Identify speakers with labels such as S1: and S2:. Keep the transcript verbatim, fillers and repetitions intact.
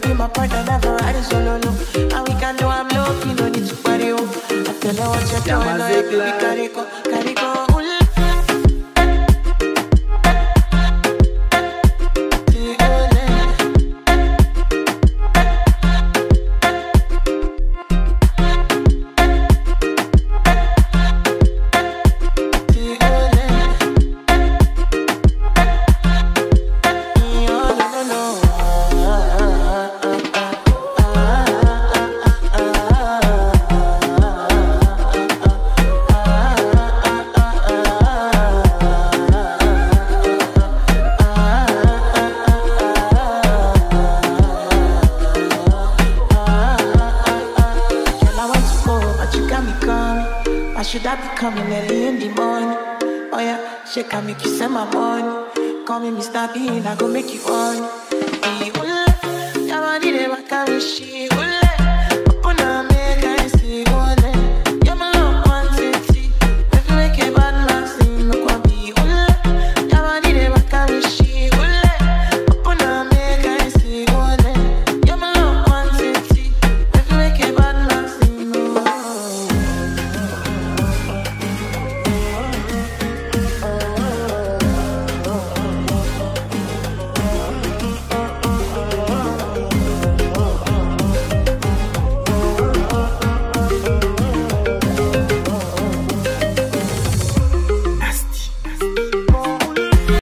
S1: be my partner, never ride it solo, no. And we can do I'm low, you no need to party, oh. I tell her what you're doing, no, you be carry go, carry go. Should I be coming early in the morning? Oh yeah, she can make you send my money. Call me Mister Bean, I go make you on. Your body, they want to